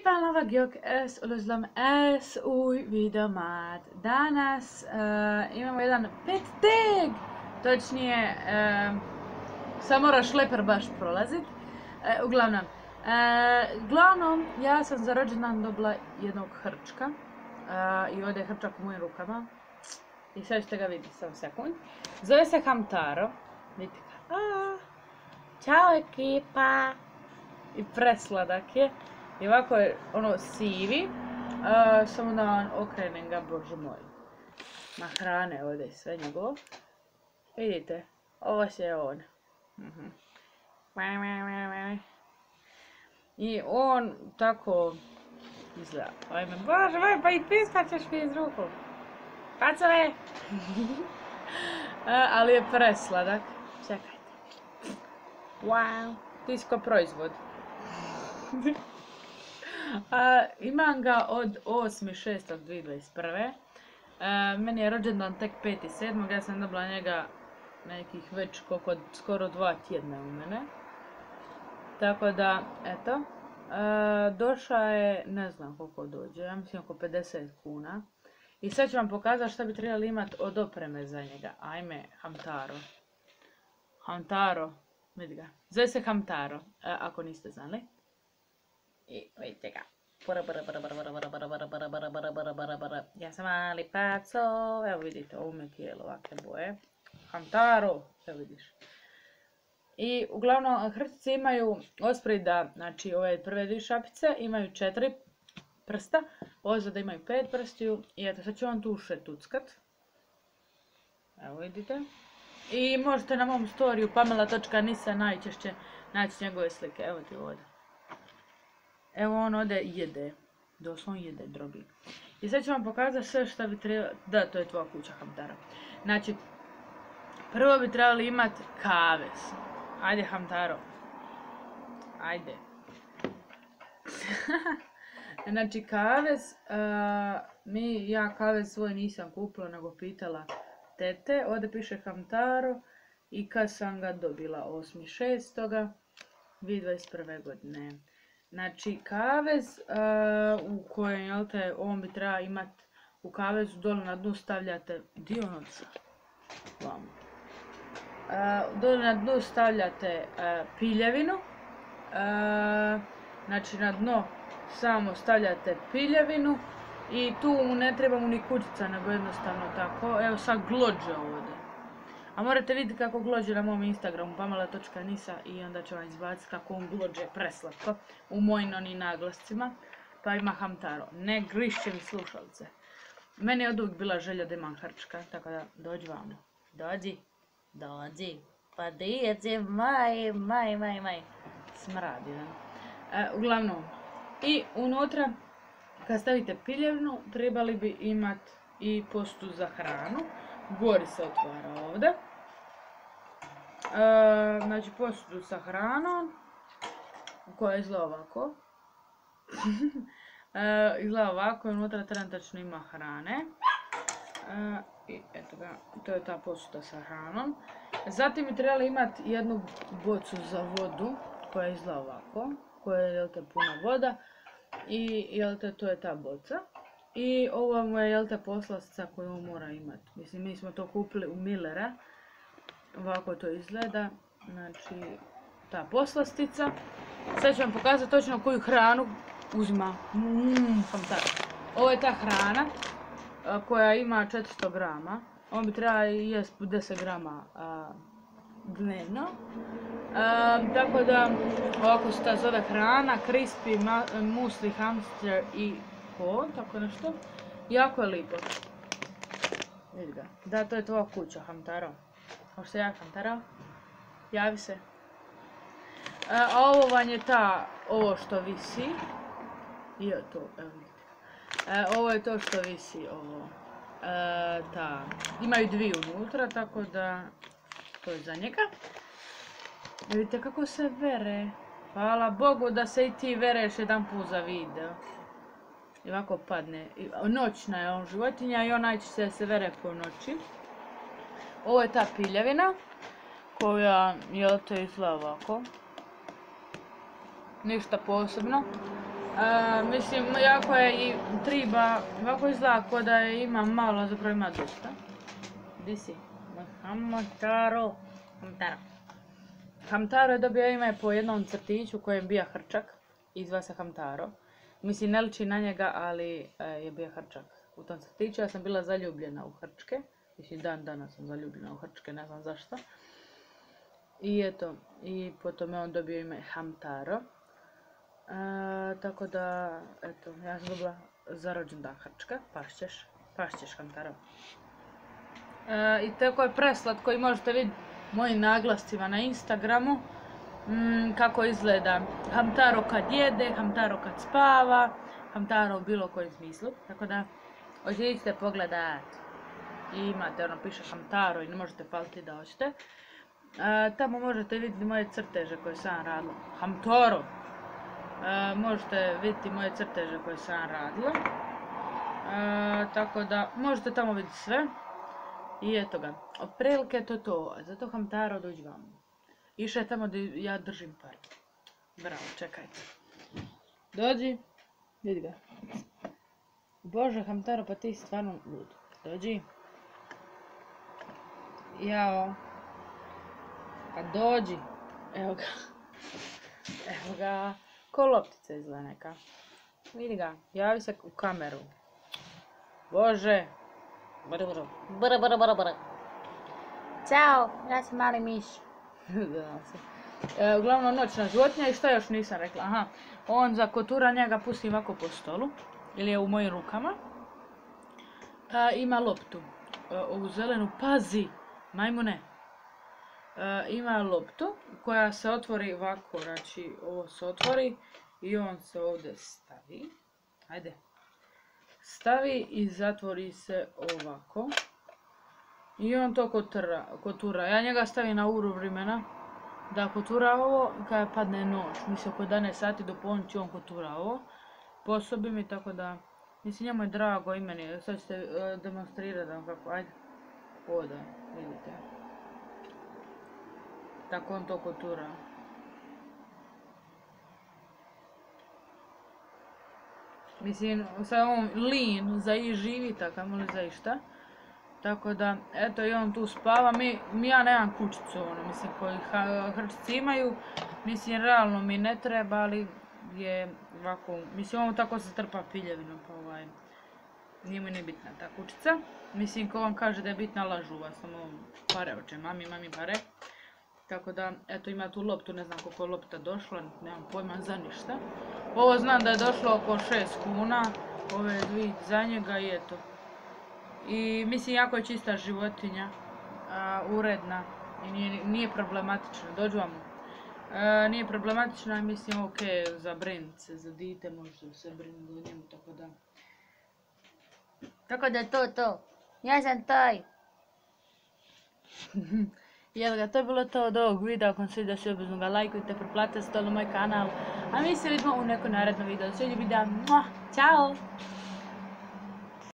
Éppen vagyok, ez ulazlom ez új videomat. Danas imamo jedan pet tag, točnije sad mora šleper baš prolazit. Uglavnom, ja sam za rođendan dobila jednog hrčka i ovdje je hrčak u mojim rukama i sad ćete ga vidjeti, sam sekund. Zove se Hamtaro, vidite ga. Ćao ekipa! I presladak je. I ovako je ono sivi, samo da vam okrenem ga, bože moj. Na hrane ovdje je sve njegovo. Vidite, ovo je on. I on tako izgleda. Ajme, bože moj, pa i piskat ćeš mi iz ruku. Pacove! Ali je presladak. Čekajte. Wow, ti si ko proizvod. Imam ga od 8.6.2021. Meni je rođendan tek 5.7. Ja sam dobila njega nekih već skoro 2 tjedna u mene. Tako da, eto. Došao je, ne znam koliko dođe, ja mislim oko 50 kuna. I sad ću vam pokazati šta bi trebali imati od opreme za njega. Ajme, Hamtaro. Hamtaro, vidi ga. Zove se Hamtaro, ako niste znali. I vidite ga. Ja sam mali paco. Evo vidite, ovo me tijelo ovakve boje. Hamtaro, evo vidiš. I uglavnom hrčice imaju osprida, znači ove prve dvije šapice imaju 4 prsta. Ozada imaju 5 prstiju. I eto, sad ću vam tu tuckat. Evo vidite. I možete na mom storiju pamela.nisa najčešće naći njegove slike. Evo ti ovdje. Evo on ovdje jede. Doslovno jede, drobi. I sad ću vam pokazati sve što bi trebalo. Da, to je tvoja kuća, Hamtaro. Znači, prvo bi trebali imati kavez. Ajde, Hamtaro. Ajde. Znači, kavez. Ja kavez svoj nisam kupila, nego pitala tete. Ovdje piše Hamtaro. I kad sam ga dobila 8.6.2021. godine. Znači, kavez u kojem, jel te, on bi treba imati u kavezu dole na dnu stavljate dionoca. Dole na dnu stavljate piljevinu. Znači, na dno samo stavljate piljevinu i tu ne treba mu ni kućica, nego jednostavno tako. Evo sad glođe ovdje. A morate vidjeti kako glođe na mom Instagramu pamela.nisa i onda ću vam izbaciti kako on glođe preslatko u mojim onim naglascima. Pa ima Hamtaro. Ne grišće mi slušalice. Meni je od uvijek bila želja da imam hrčka, tako da dođi vamo. Dođi. Dođi. Pa djece, maj. Smrad jedan. Uglavnom. I unutra, kad stavite piljevinu, trebali bi imati i posudu za hranu. Gori se otvara ovdje. Znači posudu sa hranom koja izgleda ovako. Izgleda ovako i unutra trenutačno ima hrane. I eto ga, to je ta posuda sa hranom. Zatim bi trebali imati jednu bocu za vodu koja izgleda ovako. Koja je, jel te, puna voda. I, jel te, to je ta boca. I ovo mu je, jel te, poslastica koju on mora imati. Mislim, mi smo to kupili u Millera. Ovako to izgleda. Znači, ta poslastica. Sad ću vam pokazati točno koju hranu uzima. Ovo je ta hrana koja ima 400 grama. On bi trebao jesti 10 grama dnevno. Tako da, ovako se ta zove hrana. Crispy, muesli, hamster i tako nešto. Jako je lijepo. Vidi ga. Da, to je tvoja kuća, Hamtaro. Možeš se javiti, Hamtaro? Javi se. A ovo vam je ovo što visi. I to, evo vidite. Ovo je to što visi, ovo. Imaju dvije unutra, tako da to je za njega. Vidite kako se vere. Hvala Bogu da se i ti vereš jedan put za video. I ovako padne. Noćna je on životinja i on najčešće se vere po noći. Ovo je ta piljevina koja, jel te, izgleda ovako. Ništa posebno. Mislim, jako je i triba, ovako izgleda kao da je ima malo, a zapravo ima dosta. Gdje si? Hamtaro. Hamtaro je dobio ime po jednom crtiću kojem bija hrčak. Izva se Hamtaro. Mislim, ne liči na njega, ali je bio hrčak u tom crtiću. Ja sam bila zaljubljena u hrčke. Mislim, dan danas sam zaljubljena u hrčke, ne znam zašto. I eto, i potom je on dobio ime Hamtaro. Tako da, eto, ja sam dobila za rođendan hrčka. Pašćeš Hamtaro. I tako je preslatko i možete vidjeti mojim naglascima na Instagramu kako izgleda Hamtaro kad jede, Hamtaro kad spava, Hamtaro u bilo kojem smislu. Tako da, hoćete pogledati i imate ono piše Hamtaro i ne možete faliti da hoćete. Tamo možete vidjeti moje crteže koje sam radila. Hamtaro! Možete vidjeti moje crteže koje sam radila. Tako da, možete tamo vidjeti sve. I eto ga, otprilike to, zato Hamtaro dođi vam. Išao je tamo da ja držim par. Bravo, čekajte. Dođi, vidi ga. Bože Hamtaro, pa ti stvarno lud. Dođi. Jao. Pa dođi. Evo ga. Evo ga. Ko loptica izgleda neka. Vidi ga, javi se u kameru. Bože. Brr. Ćao, ja sam mali miš. Uglavnom noćna životinja i šta još nisam rekla. Aha, on za kotura njega pusti ovako po stolu. Ili je u mojim rukama. Ima loptu. Ovu zelenu, pazi, majmune. Ima loptu koja se otvori ovako, znači ovo se otvori i on se ovdje stavi. Ajde. Stavi i zatvori se ovako. I on to kotura. Ja njega stavim na uru vremena da kotura ovo kada padne noć. Mislim oko 11 sati do ponoći on kotura ovo. Posobi mi tako da, mislim njemu je drago i meni. Sad ćete demonstrirati vam kako, ajde. Ovdje, vidite. Tako on to kotura. Mislim, sad on lin za i živi, tako li za išta. Tako da, eto i on tu spava. Ja nemam kućicu, ono, mislim, koji hrčci imaju. Mislim, realno mi ne treba, ali je ovako, mislim, on tako se trpa piljevinom, pa nije mi ni bitna ta kućica. Mislim, ko vam kaže da je bitna, lažu vas, samo pare oče, mami pare. Tako da, eto, ima tu loptu, ne znam koliko je lopta došla, nemam pojma za ništa. Ovo znam da je došlo oko 6 kuna, ove dvije za njega i eto. I mislim, jako je čista životinja, uredna i nije problematična, dođu vam. Nije problematična, mislim, ok, za brinut se, za dite možete se brinuti o njemu, tako da. Tako da to. Ja sam taj. Jel ga, to je bilo to od ovog videa, ako vam se vidio svi obvezno ga lajkujte, preplatite se to na moj kanal. A mi se vidimo u nekom narednom videu. Sve ljubi da, ćao!